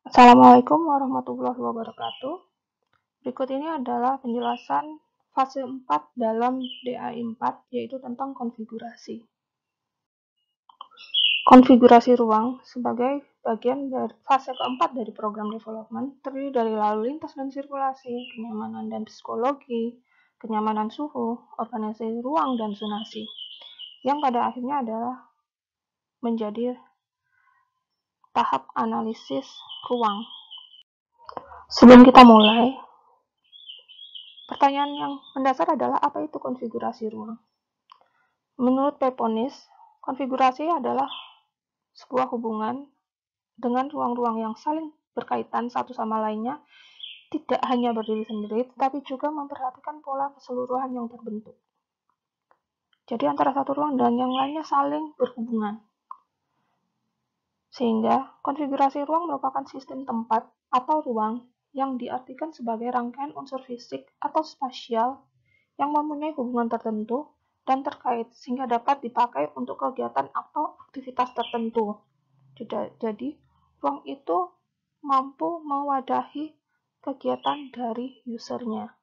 Assalamualaikum warahmatullahi wabarakatuh. Berikut ini adalah penjelasan fase 4 dalam DAI 4, yaitu tentang konfigurasi. Konfigurasi ruang sebagai bagian dari fase keempat dari program development terdiri dari lalu lintas dan sirkulasi, kenyamanan dan psikologi, kenyamanan suhu, organisasi ruang, dan zonasi, yang pada akhirnya adalah menjadi tahap analisis ruang. Sebelum kita mulai, pertanyaan yang mendasar adalah apa itu konfigurasi ruang? Menurut Peponis, konfigurasi adalah sebuah hubungan dengan ruang-ruang yang saling berkaitan satu sama lainnya, tidak hanya berdiri sendiri, tetapi juga memperhatikan pola keseluruhan yang terbentuk. Jadi antara satu ruang dan yang lainnya saling berhubungan. Sehingga konfigurasi ruang merupakan sistem tempat atau ruang yang diartikan sebagai rangkaian unsur fisik atau spasial yang mempunyai hubungan tertentu dan terkait sehingga dapat dipakai untuk kegiatan atau aktivitas tertentu. Jadi, ruang itu mampu mewadahi kegiatan dari usernya.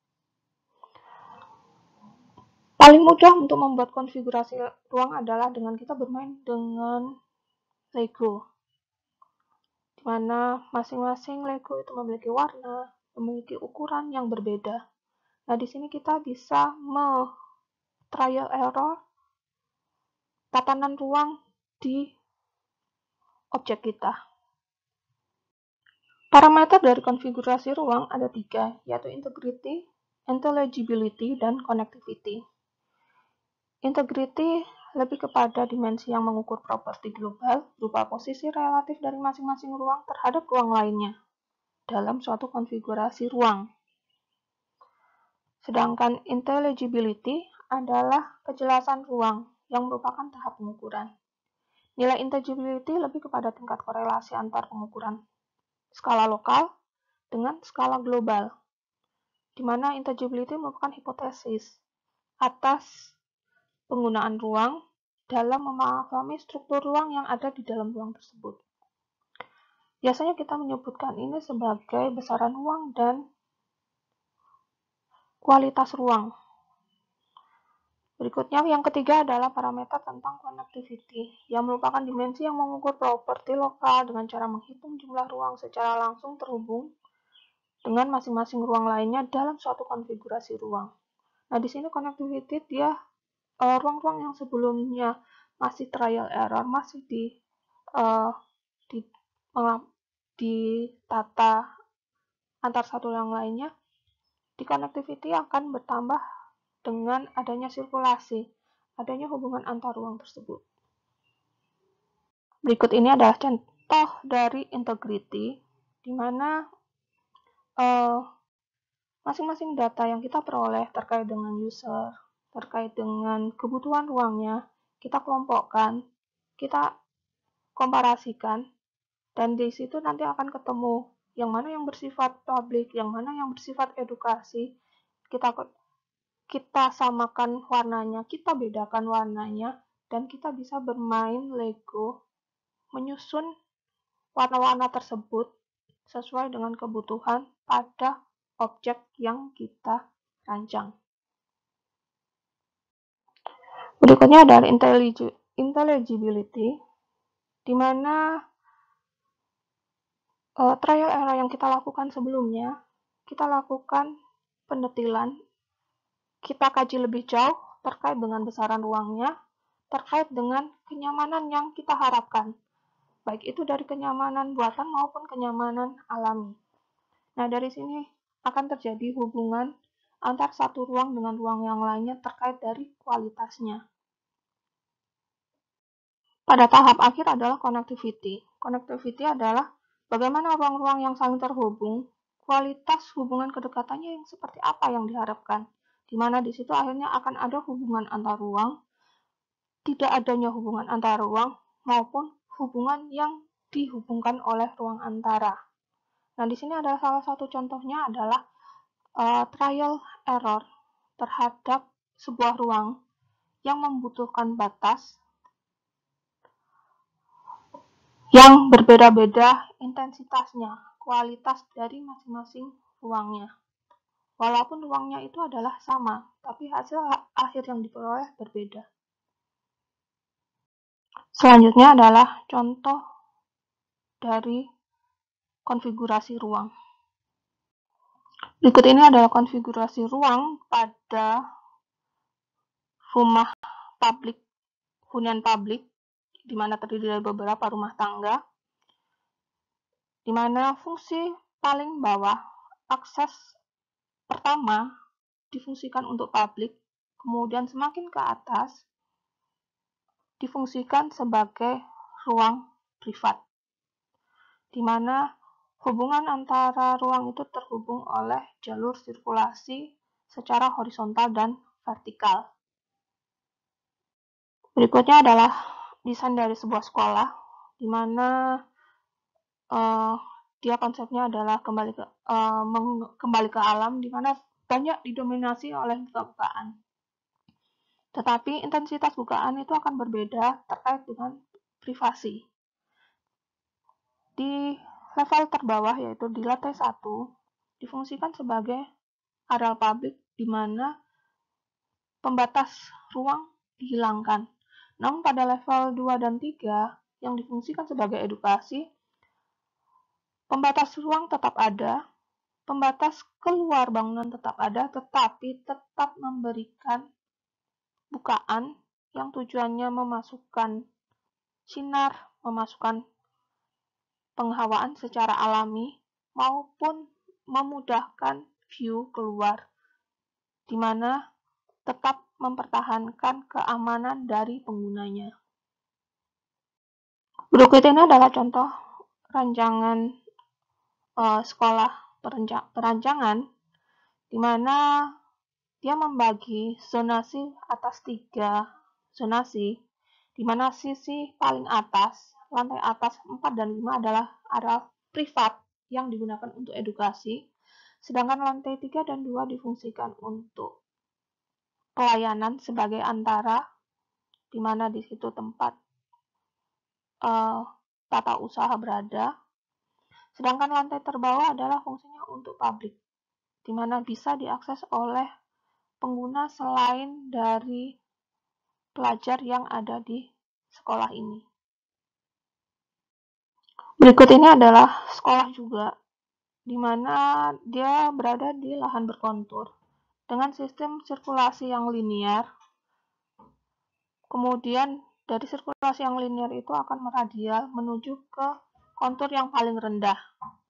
Paling mudah untuk membuat konfigurasi ruang adalah dengan kita bermain dengan Lego, di mana masing-masing Lego itu memiliki warna, memiliki ukuran yang berbeda. Nah, di sini kita bisa trial error tatanan ruang di objek kita. Parameter dari konfigurasi ruang ada 3, yaitu integrity, intelligibility, dan connectivity. Integrity lebih kepada dimensi yang mengukur properti global berupa posisi relatif dari masing-masing ruang terhadap ruang lainnya dalam suatu konfigurasi ruang. Sedangkan intelligibility adalah kejelasan ruang yang merupakan tahap pengukuran. Nilai intelligibility lebih kepada tingkat korelasi antar pengukuran skala lokal dengan skala global, di mana intelligibility merupakan hipotesis atas penggunaan ruang dalam memahami struktur ruang yang ada di dalam ruang tersebut. Biasanya kita menyebutkan ini sebagai besaran ruang dan kualitas ruang. Berikutnya, yang ketiga adalah parameter tentang connectivity, yang merupakan dimensi yang mengukur properti lokal dengan cara menghitung jumlah ruang secara langsung terhubung dengan masing-masing ruang lainnya dalam suatu konfigurasi ruang. Nah, di sini connectivity dia ruang-ruang yang sebelumnya masih trial error, masih ditata antar satu yang lainnya, di connectivity akan bertambah dengan adanya sirkulasi, adanya hubungan antar ruang tersebut. Berikut ini adalah contoh dari integrity, di mana masing-masing data yang kita peroleh terkait dengan user, terkait dengan kebutuhan ruangnya, kita kelompokkan, kita komparasikan, dan di situ nanti akan ketemu yang mana yang bersifat publik, yang mana yang bersifat edukasi, kita samakan warnanya, kita bedakan warnanya, dan kita bisa bermain Lego, menyusun warna-warna tersebut sesuai dengan kebutuhan pada objek yang kita rancang. Berikutnya adalah intelligibility, di mana trial error yang kita lakukan sebelumnya, kita lakukan pendetilan, kita kaji lebih jauh terkait dengan besaran ruangnya, terkait dengan kenyamanan yang kita harapkan, baik itu dari kenyamanan buatan maupun kenyamanan alami. Nah, dari sini akan terjadi hubungan antar satu ruang dengan ruang yang lainnya terkait dari kualitasnya. Pada tahap akhir adalah connectivity. Connectivity adalah bagaimana ruang-ruang yang saling terhubung, kualitas hubungan kedekatannya yang seperti apa yang diharapkan, di mana di situ akhirnya akan ada hubungan antar ruang, tidak adanya hubungan antar ruang, maupun hubungan yang dihubungkan oleh ruang antara. Nah, di sini adalah salah satu contohnya adalah trial error terhadap sebuah ruang yang membutuhkan batas yang berbeda-beda intensitasnya, kualitas dari masing-masing ruangnya. Walaupun ruangnya itu adalah sama, tapi hasil akhir yang diperoleh berbeda. Selanjutnya adalah contoh dari konfigurasi ruang. Berikut ini adalah konfigurasi ruang pada rumah publik, hunian publik, di mana terdiri dari beberapa rumah tangga, di mana fungsi paling bawah, akses pertama, difungsikan untuk publik, kemudian semakin ke atas, difungsikan sebagai ruang privat, di mana hubungan antara ruang itu terhubung oleh jalur sirkulasi secara horizontal dan vertikal. Berikutnya adalah desain dari sebuah sekolah, di mana dia konsepnya adalah kembali ke alam, di mana banyak didominasi oleh bukaan. Tetapi intensitas bukaan itu akan berbeda terkait dengan privasi. Di level terbawah, yaitu di lantai 1, difungsikan sebagai areal publik, di mana pembatas ruang dihilangkan. Namun pada level 2 dan 3, yang difungsikan sebagai edukasi, pembatas ruang tetap ada, pembatas keluar bangunan tetap ada, tetapi tetap memberikan bukaan yang tujuannya memasukkan sinar, memasukkan penghawaan secara alami, maupun memudahkan view keluar, di mana tetap mempertahankan keamanan dari penggunanya. Berikut ini adalah contoh rancangan sekolah perancangan, di mana dia membagi zonasi atas 3 zonasi, di mana sisi paling atas, lantai atas 4 dan 5 adalah area privat yang digunakan untuk edukasi, sedangkan lantai 3 dan 2 difungsikan untuk pelayanan sebagai antara, di mana di situ tempat tata usaha berada, sedangkan lantai terbawah adalah fungsinya untuk publik, di mana bisa diakses oleh pengguna selain dari pelajar yang ada di sekolah ini. Berikut ini adalah sekolah juga, di mana dia berada di lahan berkontur dengan sistem sirkulasi yang linear. Kemudian dari sirkulasi yang linear itu akan meradial menuju ke kontur yang paling rendah.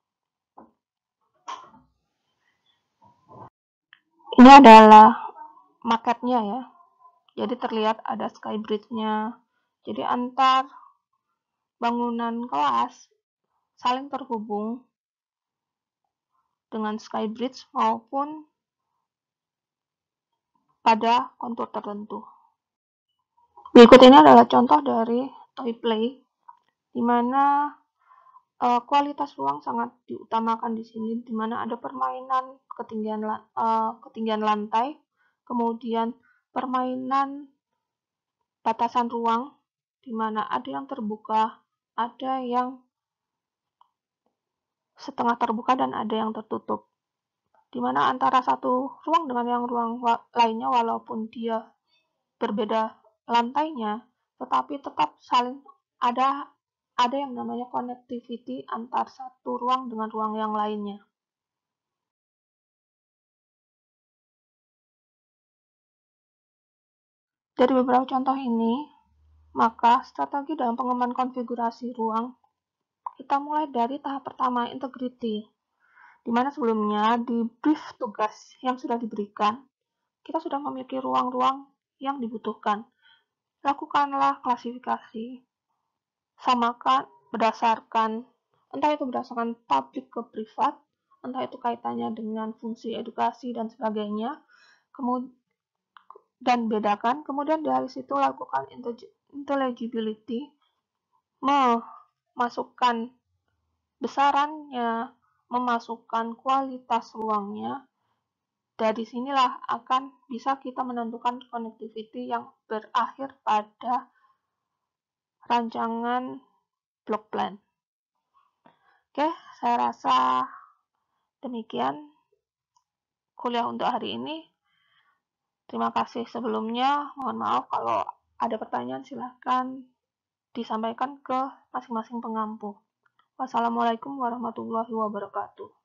Ini adalah maketnya ya. Jadi terlihat ada skybridge-nya. Jadi antar bangunan kelas saling terhubung dengan skybridge maupun pada kontur tertentu. Berikut ini adalah contoh dari toy play, di mana kualitas ruang sangat diutamakan di sini, di mana ada permainan ketinggian lantai, kemudian permainan batasan ruang, di mana ada yang terbuka, ada yang setengah terbuka, dan ada yang tertutup. Di mana antara satu ruang dengan yang ruang lainnya, walaupun dia berbeda lantainya, tetapi tetap saling ada yang namanya connectivity antar satu ruang dengan ruang yang lainnya. Dari beberapa contoh ini, maka strategi dalam pengembangan konfigurasi ruang, kita mulai dari tahap pertama, integrity, di mana sebelumnya di brief tugas yang sudah diberikan, kita sudah memiliki ruang-ruang yang dibutuhkan. Lakukanlah klasifikasi, samakan berdasarkan, entah itu berdasarkan publik ke privat, entah itu kaitannya dengan fungsi edukasi dan sebagainya, dan bedakan. Kemudian dari situ lakukan intelligibility, memasukkan besarannya, memasukkan kualitas ruangnya. Dari sinilah akan bisa kita menentukan connectivity yang berakhir pada rancangan block plan. Oke, saya rasa demikian kuliah untuk hari ini. Terima kasih sebelumnya. Mohon maaf kalau ada pertanyaan, silahkan disampaikan ke masing-masing pengampu. Wassalamualaikum warahmatullahi wabarakatuh.